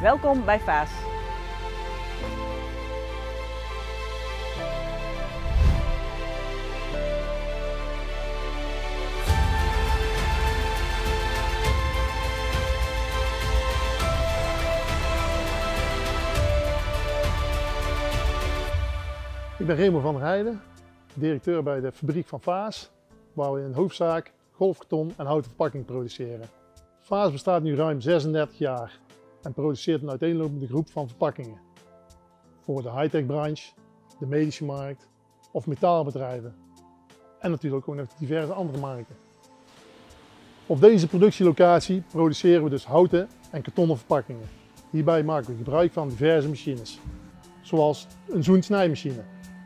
Welkom bij Faas. Ik ben Remo van der Heijden, directeur bij de fabriek van Faas, waar we in hoofdzaak golfkarton en houten verpakking produceren. Faas bestaat nu ruim 36 jaar en produceert een uiteenlopende groep van verpakkingen. Voor de high-tech branche, de medische markt of metaalbedrijven. En natuurlijk ook nog diverse andere markten. Op deze productielocatie produceren we dus houten en kartonnen verpakkingen. Hierbij maken we gebruik van diverse machines, zoals een zoensnijmachine.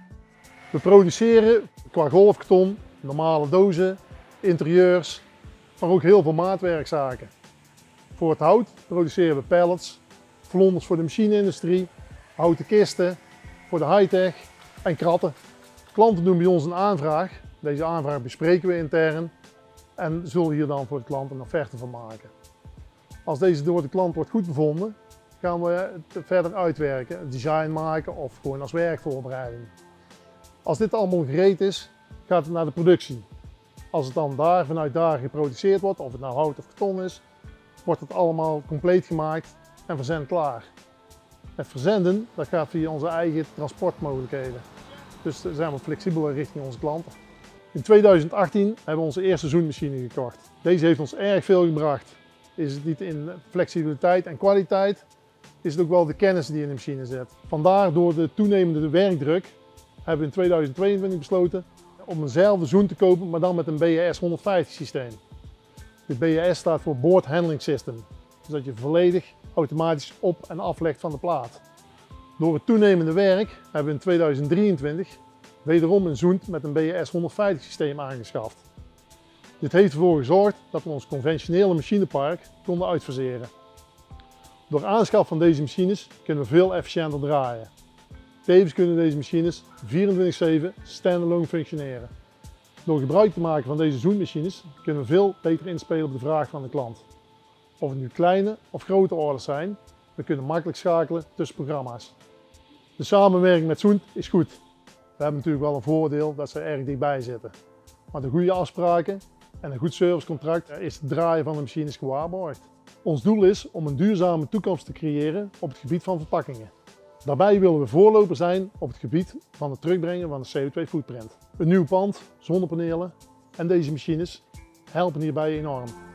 We produceren qua golfkarton normale dozen, interieurs, maar ook heel veel maatwerkzaken. Voor het hout produceren we pallets, vlonders voor de machineindustrie, houten kisten voor de high-tech en kratten. Klanten doen bij ons een aanvraag. Deze aanvraag bespreken we intern en zullen hier dan voor de klant een offerte van maken. Als deze door de klant wordt goed bevonden, gaan we het verder uitwerken, een design maken of gewoon als werkvoorbereiding. Als dit allemaal gereed is, gaat het naar de productie. Als het dan vanuit daar geproduceerd wordt, of het nou hout of karton is, wordt het allemaal compleet gemaakt en verzend klaar. Het verzenden, dat gaat via onze eigen transportmogelijkheden. Dus daar zijn we flexibeler richting onze klanten. In 2018 hebben we onze eerste zoenmachine gekocht. Deze heeft ons erg veel gebracht. Is het niet in flexibiliteit en kwaliteit, is het ook wel de kennis die in de machine zit. Vandaar door de toenemende werkdruk hebben we in 2022 besloten om eenzelfde zoen te kopen, maar dan met een BAS 150 systeem. Dit BAS staat voor Board Handling System, dus dat je volledig automatisch op- en aflegt van de plaat. Door het toenemende werk hebben we in 2023 wederom een zoen met een BAS 150 systeem aangeschaft. Dit heeft ervoor gezorgd dat we ons conventionele machinepark konden uitfaseren. Door aanschaf van deze machines kunnen we veel efficiënter draaien. Tevens kunnen deze machines 24/7 standalone functioneren. Door gebruik te maken van deze zoenmachines kunnen we veel beter inspelen op de vraag van de klant. Of het nu kleine of grote orders zijn, we kunnen makkelijk schakelen tussen programma's. De samenwerking met Zoent is goed. We hebben natuurlijk wel een voordeel dat ze erg dichtbij zitten. Maar de goede afspraken en een goed servicecontract is het draaien van de machines gewaarborgd. Ons doel is om een duurzame toekomst te creëren op het gebied van verpakkingen. Daarbij willen we voorloper zijn op het gebied van het terugbrengen van de CO2-footprint. Een nieuw pand, zonnepanelen en deze machines helpen hierbij enorm.